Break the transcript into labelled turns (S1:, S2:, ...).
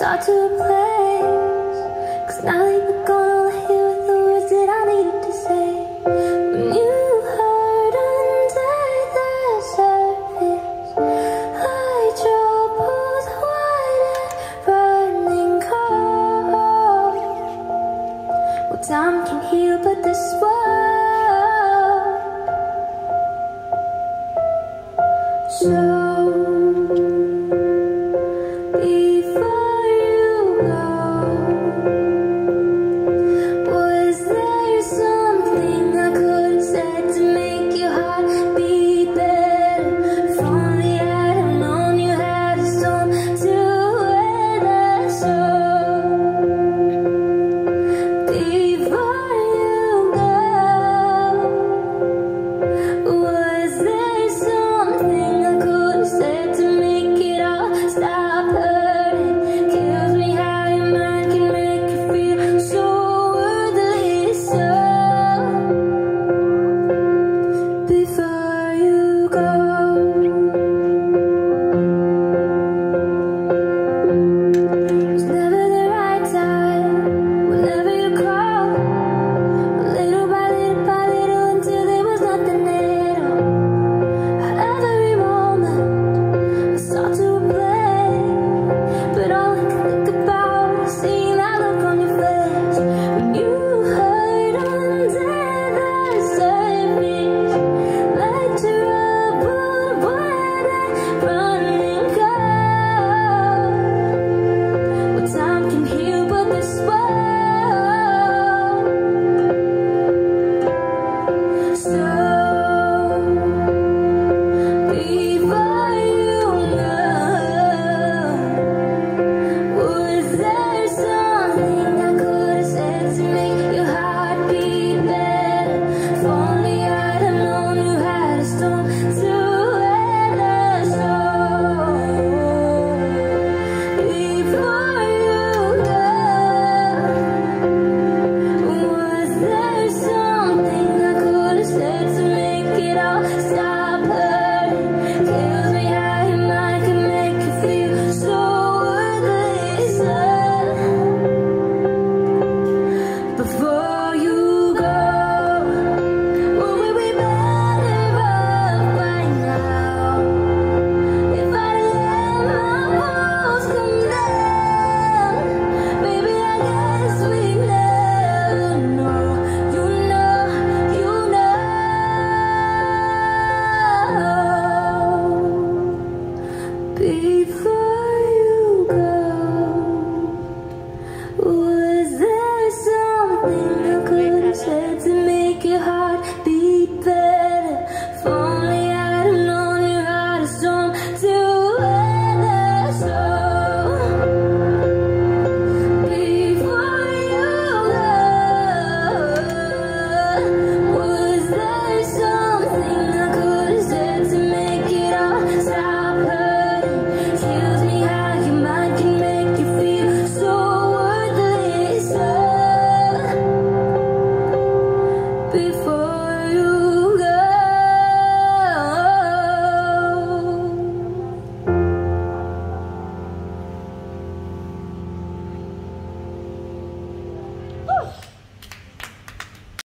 S1: start to replace. 'Cause now that you're gone, all I hear are the words that I needed to say. When you hurt under the surface, like troubles wide and running cold. Well, time can heal, but this world. So before you go,